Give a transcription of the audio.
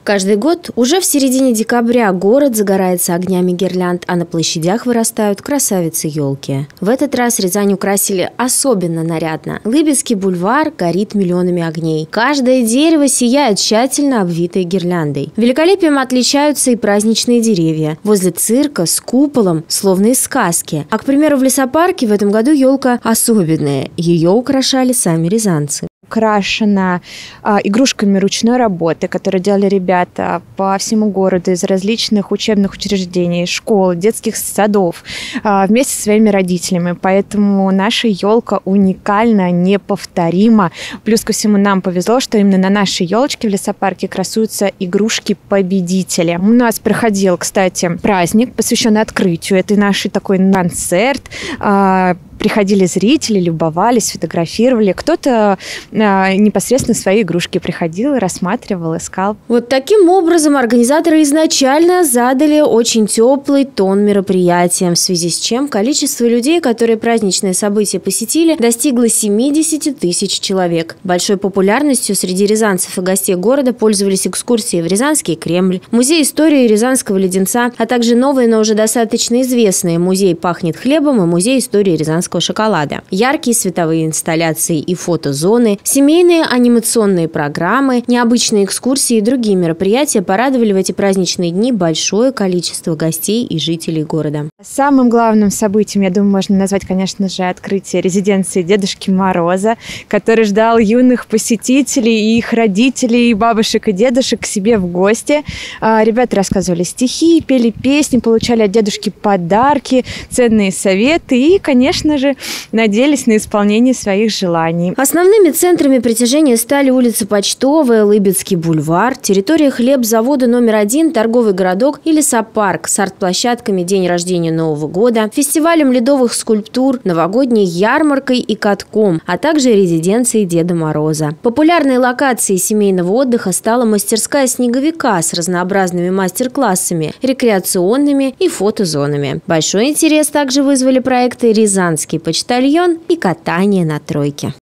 Каждый год уже в середине декабря город загорается огнями гирлянд, а на площадях вырастают красавицы-елки. В этот раз Рязань украсили особенно нарядно. Лыбецкий бульвар горит миллионами огней. Каждое дерево сияет, тщательно обвитое гирляндой. Великолепием отличаются и праздничные деревья. Возле цирка с куполом, словно из сказки. А, к примеру, в лесопарке в этом году елка особенная. Ее украшали сами рязанцы. Украшена игрушками ручной работы, которые делали ребята по всему городу из различных учебных учреждений, школ, детских садов вместе со своими родителями. Поэтому наша елка уникальна, неповторима. Плюс ко всему нам повезло, что именно на нашей елочке в лесопарке красуются игрушки-победители. У нас проходил, кстати, праздник, посвященный открытию. Это нашей такой концерт. Приходили зрители, любовались, фотографировали. Кто-то непосредственно свои игрушки приходил, рассматривал, искал. Вот таким образом организаторы изначально задали очень теплый тон мероприятиям, в связи с чем количество людей, которые праздничное событие посетили, достигло 70 тысяч человек. Большой популярностью среди рязанцев и гостей города пользовались экскурсии в Рязанский Кремль, музей истории Рязанского леденца, а также новые, но уже достаточно известные музей «Пахнет хлебом» и музей истории Рязанского шоколада. Яркие световые инсталляции и фотозоны, семейные анимационные программы, необычные экскурсии и другие мероприятия порадовали в эти праздничные дни большое количество гостей и жителей города. Самым главным событием, я думаю, можно назвать, конечно же, открытие резиденции Дедушки Мороза, который ждал юных посетителей и их родителей, и бабушек и дедушек к себе в гости. Ребята рассказывали стихи, пели песни, получали от дедушки подарки, ценные советы и, конечно же, надеялись на исполнение своих желаний. Основными центрами притяжения стали улица Почтовая, Лыбецкий бульвар, территория хлебзавода номер 1, торговый городок и лесопарк с арт-площадками «День рождения Нового года», фестивалем ледовых скульптур, новогодней ярмаркой и катком, а также резиденцией Деда Мороза. Популярной локацией семейного отдыха стала мастерская снеговика с разнообразными мастер-классами, рекреационными и фотозонами. Большой интерес также вызвали проекты «Рязанский почтальон» и катание на тройке.